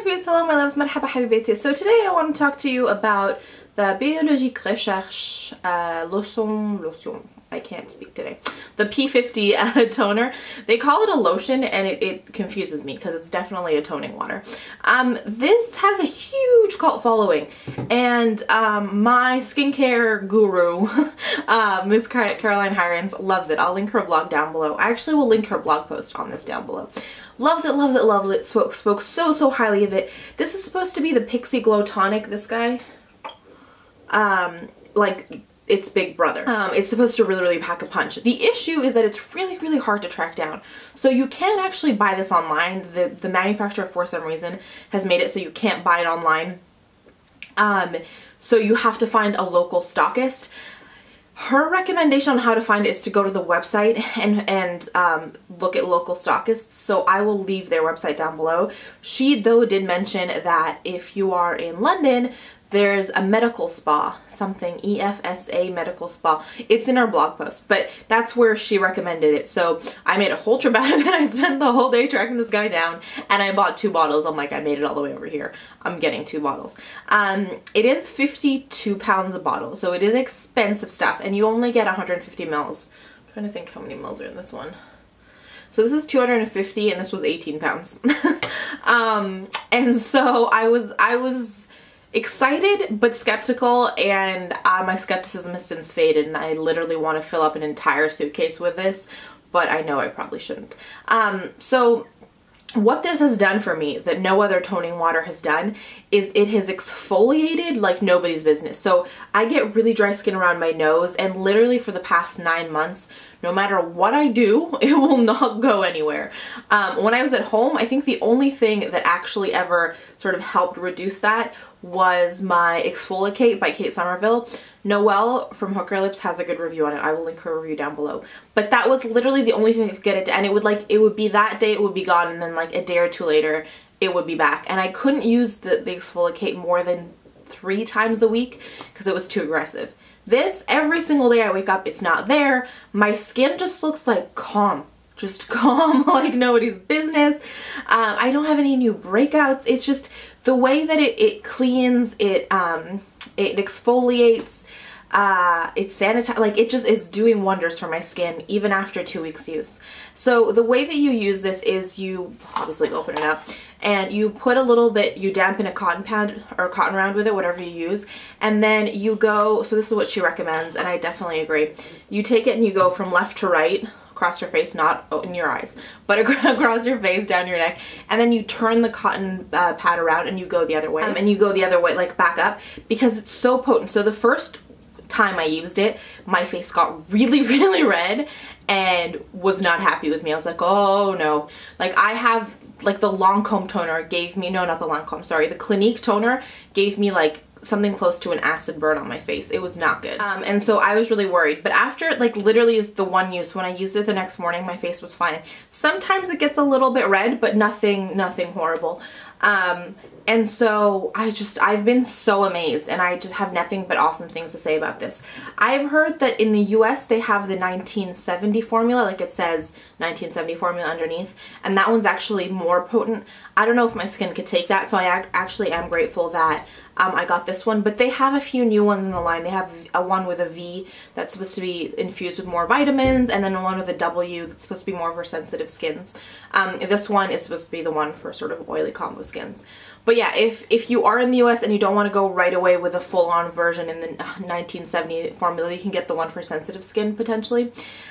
Habibies, hello my loves, marhaba habibati. So today I want to talk to you about the Biologique Recherche lotion. I can't speak today. The P50 toner. They call it a lotion and it confuses me because it's definitely a toning water. This has a huge cult following, and my skincare guru, Miss Caroline Hirons, loves it. I'll link her blog down below. I actually will link her blog post on this down below. Loves it, loves it, loves it. Spoke so highly of it. This is supposed to be the Pixi Glow Tonic, this guy. Like its big brother. It's supposed to really pack a punch. The issue is that it's really hard to track down. So you can actually buy this online. The manufacturer, for some reason, has made it so you can't buy it online. So you have to find a local stockist. Her recommendation on how to find it is to go to the website and look at local stockists. So I will leave their website down below. She, though, did mention that if you are in London, there's a medical spa, something, EFSA medical spa. It's in her blog post, but that's where she recommended it. So I made a whole trip out of it. I spent the whole day tracking this guy down, and I bought 2 bottles. I'm like, I made it all the way over here. I'm getting 2 bottles. It is 52 pounds a bottle, so it is expensive stuff, and you only get 150 mils. I'm trying to think how many mils are in this one. So this is 250, and this was 18 pounds. And so I was excited but skeptical, and my skepticism has since faded, and I literally want to fill up an entire suitcase with this, but I know I probably shouldn't. So what this has done for me that no other toning water has done is it has exfoliated like nobody's business. So I get really dry skin around my nose, and literally for the past 9 months, no matter what I do, it will not go anywhere. When I was at home, I think the only thing that actually ever sort of helped reduce that was my Exfoliate by Kate Somerville. Noelle from Hooker Lips has a good review on it. I will link her review down below. But that was literally the only thing that could get it to, and it would be that day, it would be gone, and then like a day or 2 later, it would be back. And I couldn't use the Exfoliate more than 3 times a week because it was too aggressive. This, every single day I wake up, it's not there. My skin just looks like calm. Just calm, like nobody's business. I don't have any new breakouts. It's just the way that it cleans, it exfoliates, it sanitizes, like it just is doing wonders for my skin even after 2 weeks use. So the way that you use this is you obviously open it up and you put a little bit, you dampen a cotton pad or cotton round with it, whatever you use, and then you go, so this is what she recommends, and I definitely agree. You take it and you go from left to right, across your face, not in your eyes, but across your face, down your neck, and then you turn the cotton pad around and you go the other way, and you go the other way, like back up, because it's so potent. So the first time I used it, my face got really red and was not happy with me. I was like, oh no. Like I have, like the Lancome toner gave me, no, not the Lancome, sorry, the Clinique toner gave me like something close to an acid burn on my face. It was not good. And so I was really worried. But after, like literally is the one use, when I used it the next morning, my face was fine. Sometimes it gets a little bit red, but nothing horrible. And so I've been so amazed, and I just have nothing but awesome things to say about this. I've heard that in the US they have the 1970 formula, like it says 1970 formula underneath, and that one's actually more potent. I don't know if my skin could take that, so I actually am grateful that I got this one, but they have a few new ones in the line. They have a one with a V that's supposed to be infused with more vitamins, and then one with a W that's supposed to be more for sensitive skins. This one is supposed to be the one for sort of oily combo skins. But yeah, if you are in the US and you don't want to go right away with a full-on version in the 1970 formula, you can get the one for sensitive skin potentially.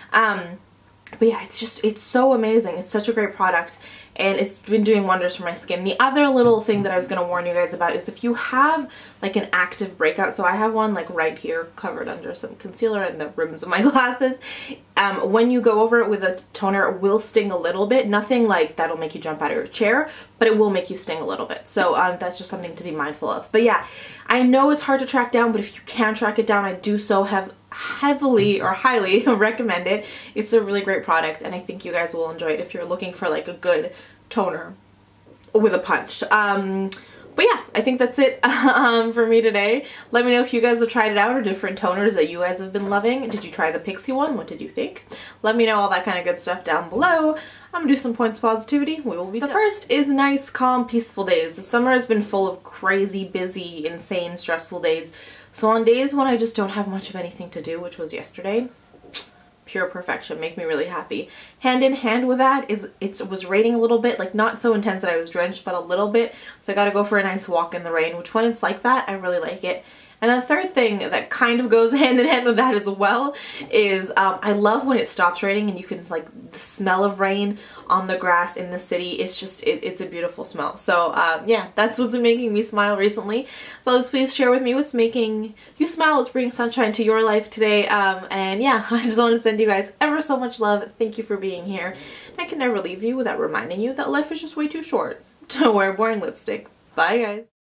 But yeah, it's so amazing. It's such a great product, and it's been doing wonders for my skin. The other little thing that I was going to warn you guys about is if you have like an active breakout, so I have one like right here covered under some concealer and the rims of my glasses, when you go over it with a toner, it will sting a little bit. Nothing like that'll make you jump out of your chair, but it will make you sting a little bit. So that's just something to be mindful of. But yeah, I know it's hard to track down, but if you can track it down, I do so heavily or highly recommend it. It's a really great product, and I think you guys will enjoy it if you're looking for like a good toner with a punch. But yeah, I think that's it for me today. Let me know if you guys have tried it out or different toners that you guys have been loving. Did you try the Pixi one? What did you think? Let me know all that kind of good stuff down below. I'm gonna do some points of positivity. We will be done. The first is nice, calm, peaceful days. The summer has been full of crazy, busy, insane, stressful days. So on days when I just don't have much of anything to do, which was yesterday, pure perfection, make me really happy. Hand in hand with that is it was raining a little bit, like not so intense that I was drenched, but a little bit. So I gotta go for a nice walk in the rain, which when it's like that, I really like it. And the third thing that kind of goes hand in hand with that as well is I love when it stops raining and you can like the smell of rain on the grass in the city. It's just, it's a beautiful smell. So yeah, that's what's been making me smile recently. So please share with me what's making you smile, what's bringing sunshine to your life today. And yeah, I just want to send you guys ever so much love. Thank you for being here. I can never leave you without reminding you that life is just way too short to wear boring lipstick. Bye guys.